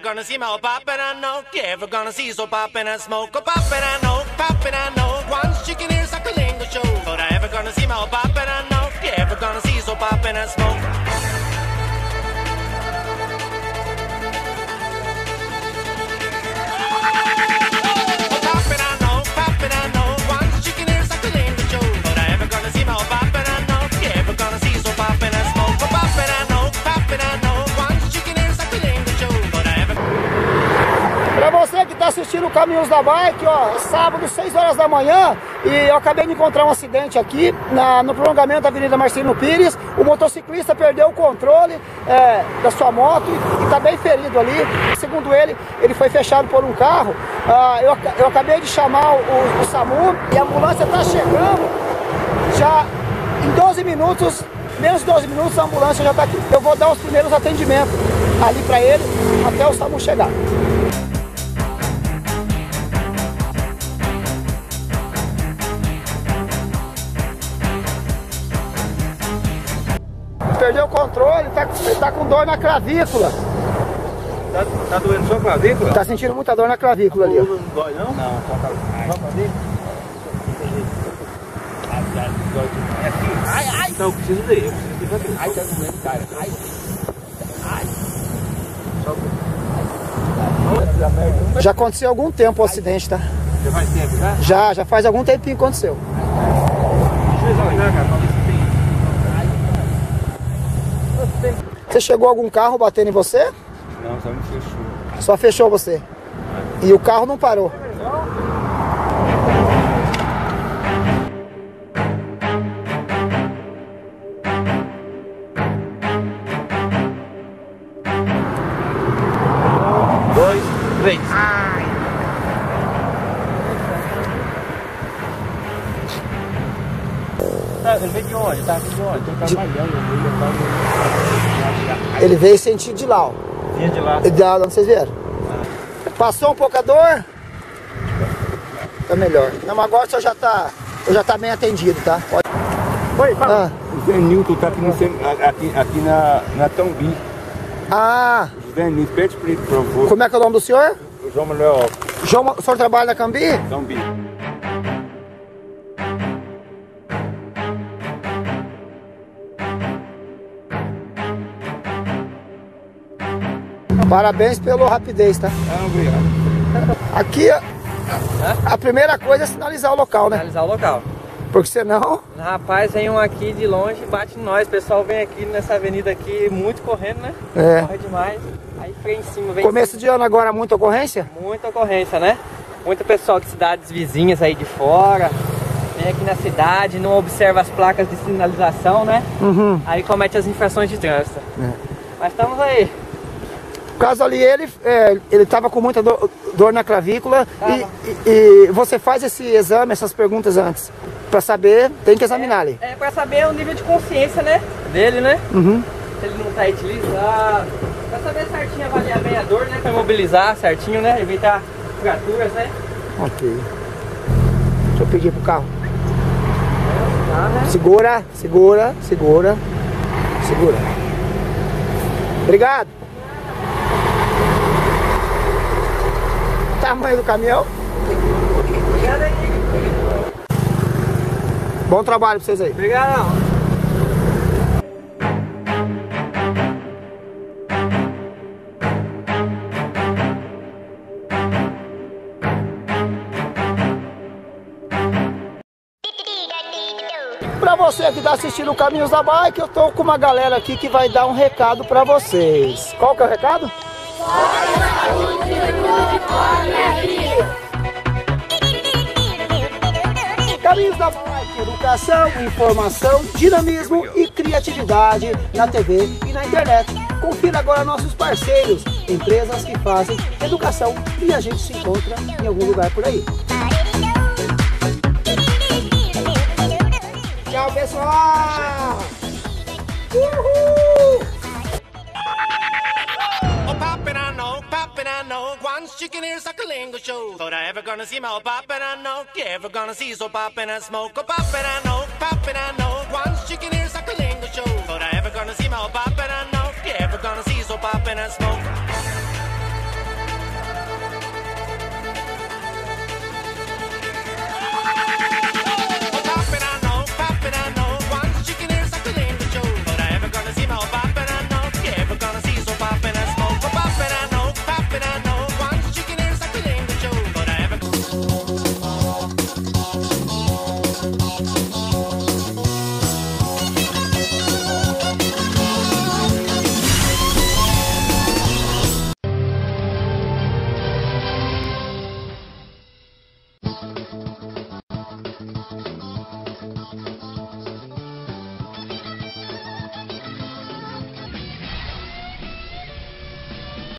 gonna see my poppin' I know? You ever gonna see so poppin' and smoke? Oh, poppin' I know, poppin' I know. Once chicken ears like a lingo show. But I ever gonna see my poppin' I know? You ever gonna see so poppin' and smoke? Pra você que tá assistindo o Caminhos da Bike, ó, é sábado, 6 horas da manhã, e eu acabei de encontrar um acidente aqui no prolongamento da Avenida Marcelino Pires. O motociclista perdeu o controle da sua moto e tá bem ferido ali. Segundo ele foi fechado por um carro. Eu acabei de chamar o SAMU e a ambulância tá chegando. Já em 12 minutos, menos de 12 minutos, a ambulância já tá aqui. Eu vou dar os primeiros atendimentos ali pra ele até o SAMU chegar. Perdeu o controle, ele tá com dor na clavícula. Tá doendo só a clavícula? Tá sentindo muita dor na clavícula ali. Não dói não? Não, só a clavícula. Ai, então eu preciso dele, Ai, tá doendo, cara. Ai. Já aconteceu há algum tempo o acidente, tá? Já faz tempo, já? Já faz algum tempinho que aconteceu. Deixa eu olhar, cara. Você chegou algum carro batendo em você? Não, só me fechou. Só fechou você. E o carro não parou. Dois, três. Ele veio de onde? Tá aqui de onde? Tô trabalhando. Ele veio sentido de lá, ó. Vinha de lá. De lá, onde vocês vieram? Passou um pouco a dor? Tá melhor. Não, mas agora o senhor já tá bem atendido, tá? Pode... Oi, fala. O Zé Nilton tá aqui na Tambi. Ah! O Zé Nilton, pede pra ele, por favor. Como é que é o nome do senhor? O João Manuel. O senhor trabalha na Cambi? Tambi. Parabéns pela rapidez, tá? Obrigado. Aqui, a primeira coisa é sinalizar o local, né? Finalizar o local. Porque senão... Rapaz, vem um aqui de longe, bate em nós. O pessoal vem aqui nessa avenida aqui, muito correndo, né? É. Corre demais. Aí vem em cima, vem Começo de ano agora, muita ocorrência? Muita ocorrência, né? Muito pessoal de cidades vizinhas aí de fora. Vem aqui na cidade, não observa as placas de sinalização, né? Uhum. Aí comete as infrações de trânsito. É. Mas estamos aí. No caso ali, ele tava com muita dor na clavícula e você faz esse exame, essas perguntas antes. Pra saber, tem que examinar ali. É pra saber o nível de consciência, né? Dele, né? Uhum. Se ele não tá utilizado. Pra saber certinho, avaliar bem a dor, né? Pra imobilizar certinho, né? Evitar fraturas, né? Ok. Deixa eu pedir pro carro. Tá, né? Segura, segura, segura. Segura. Obrigado. Tamanho do caminhão. Obrigado aí. Bom trabalho pra vocês aí. Obrigado. Pra você que tá assistindo o Caminhos da Bike, eu tô com uma galera aqui que vai dar um recado pra vocês. Qual que é o recado? Caminhos da Bike, educação, informação, dinamismo e criatividade na TV e na internet. Confira agora nossos parceiros, empresas que fazem educação e a gente se encontra em algum lugar por aí. Tchau, pessoal! Uhul! I know. Once chicken ears like a lingo show. But I ever gonna see my poppin' I know. You ever gonna see so poppin' and smoke? Oh, poppin' I know, poppin' I know. Once chicken ears like a lingo show. But I ever gonna see my poppin' I know. You ever gonna see so poppin' and smoke?